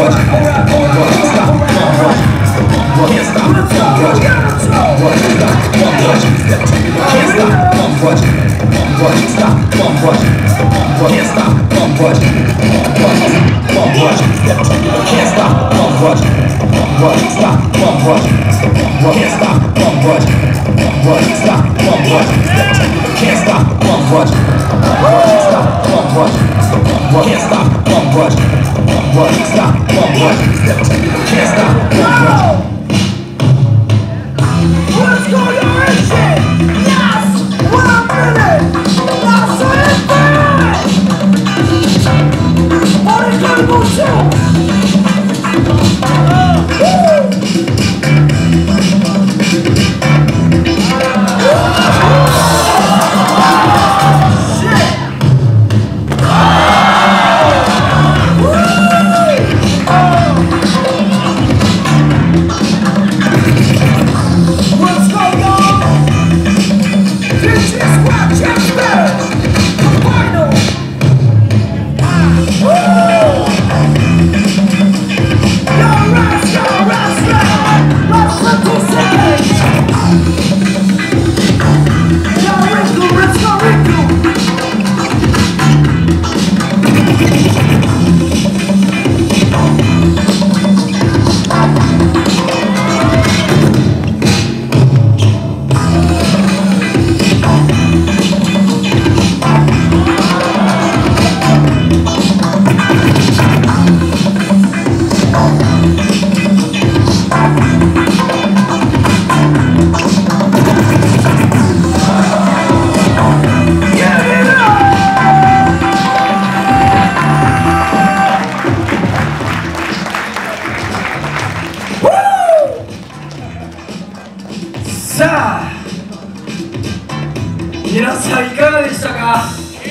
さあ皆さんいかがでしたか？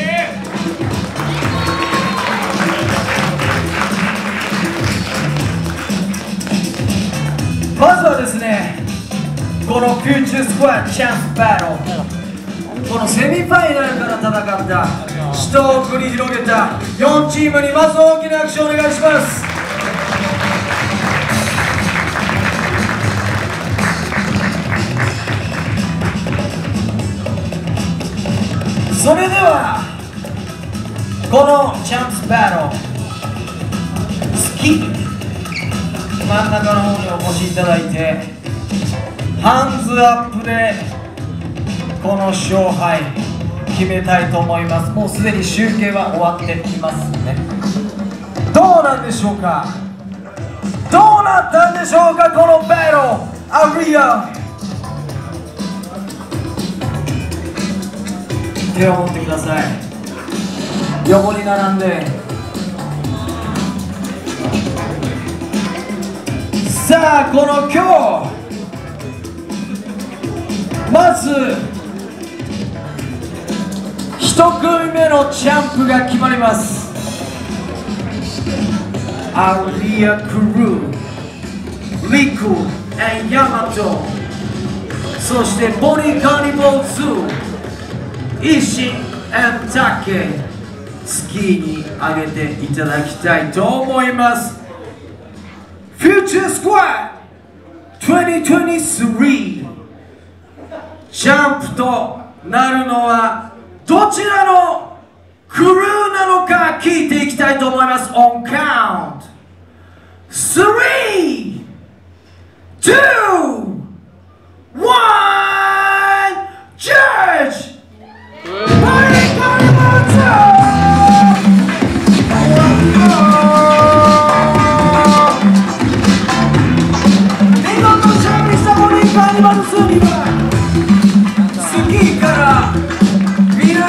まずはですね、このフューチャースクワッドチャンスバトル、このセミファイナルから戦った死闘を繰り広げた4チームにまず大きな拍手をお願いします。それではこのチャンスバトル、スキッ真ん中の方にお越しいただいて、ハンズアップでこの勝敗決めたいと思います。もうすでに集計は終わっていますね。どうなんでしょうか、どうなったんでしょうか、このバトルアリア。手を持ってください。横に並んで、さあこの今日まず1組目のチャンプが決まります。アリア・クルー、リク、ヤマト、そしてボニー・カーニバル2、イシン・タケ、スキーに上げていただきたいと思います。フューチャースクワッド2023、チャンプとなるのはどちらのクルーなのか聞いていきたいと思います。オンカウント3、2、1、ジャッジ。見事勝利したボニー・カーニバル2に